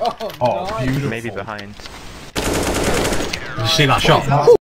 Oh, nice. beautiful. Maybe behind. Did you see that shot?